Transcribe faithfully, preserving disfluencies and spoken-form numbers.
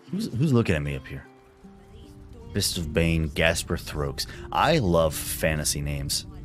Who's who's looking at me up here? Fist of Bane, Gasper Throaks. I love fantasy names.